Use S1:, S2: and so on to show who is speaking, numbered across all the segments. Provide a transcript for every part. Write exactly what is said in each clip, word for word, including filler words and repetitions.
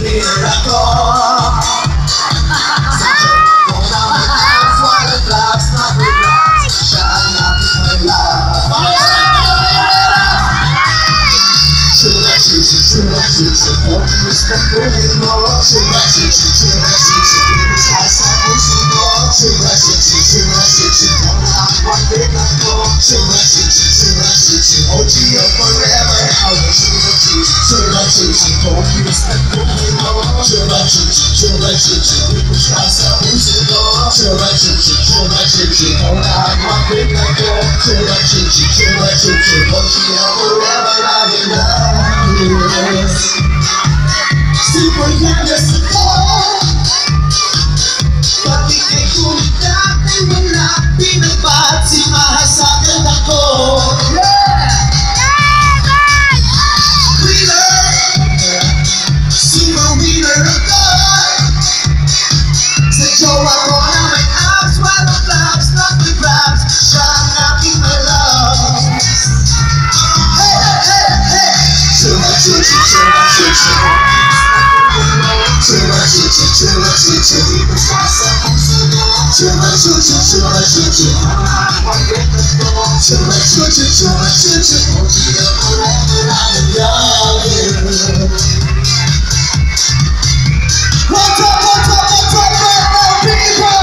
S1: clear ako. Sa joke ko na may times, walang drugs, not regrets. Siya ang aking my love. Chula chichi, chula chichi, kung gusto kunin mo. Chula chichi, chula chichi, hindi siya sa puso mo. Chula chichi, chula chichi, kung ang pagbigat mo. Chula chichi, chula chichi, O G forever. Chula chichi, chula chichi, kung gusto kunin mo. Chula chichi, chula chichi, hindi siya sa puso mo. Chula chichi, chula chichi, kung ang pagbigat mo. Chula chichi, chula chichi, O G forever. I love super glamorous ako. Pati kay kumitat ay wala pinapat si mahasagan ako. Winner, super winner ako. Sa jowa ko na may abs, walang flaps, not with raps. Siya ang aking my love. Chula chichi, chula chichi, chula chichi, chula chichi, hindi siya sa puso mo. Chula chichi, chula chichi, chula chichi, chula chichi, O G forever, I love you. What's up, what's up, what's up, my people?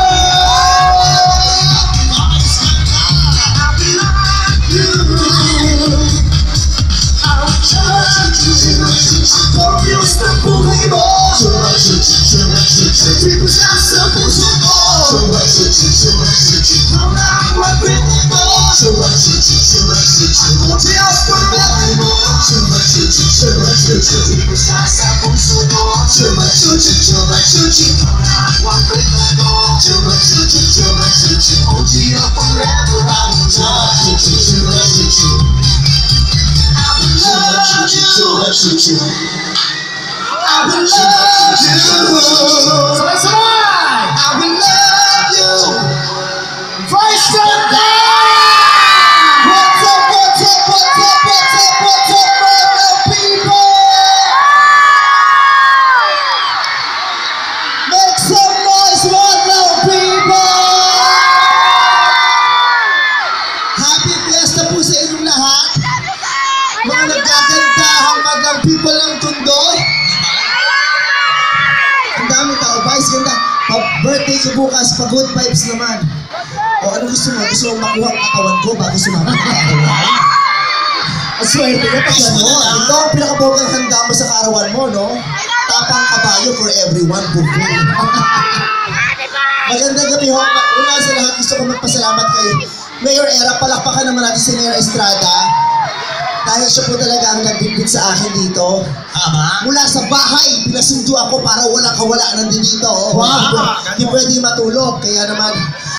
S1: Kung gusto buhay mo. Chula chichi, chula chichi, di ko siya sa puso mo. Chula chichi, chula chichi, kung ang magbibig mo. Chula chichi, chula chichi, buti ang pagbuhay mo. Chula chichi, chula chichi, di ko siya sa puso mo. Chula chichi, chula chichi, kung ang magbibig mo. Chula chichi, chula chichi, buti ang forever. Chula chichi, chula chichi, chula chichi, I will love you. I will love you. First and last. What's up, what's up, what's up, what's up, what's up, brother people? Make some noise, brother people. Happy fiesta po sa inyong lahat. Mga nagkakantahang madlang people ng Tondo. Ang dami tao, Vice, ganda. Pa-birthday ko bukas, pa-good vibes naman. O ano gusto mo? Gusto mo makuha ang katawan ko bago sumama ng kaarawan? Ang swerte ka pag gano'n. Ito ang pinakabogang handa mo sa kaarawan mo, no? Tapang kabayo for everyone, buffet. Magandang gabi ho. Una sa lahat, gusto ko magpasalamat kay Mayor Era. Palakpakan naman natin si Mayor Estrada. Dahil siya po talaga ang nagbibig sa akin dito. Tama. Mula sa bahay, pinasundo ako para walang kawala nandito dito. Oh.
S2: Wow!
S1: Hindi pwede matulog. Kaya naman,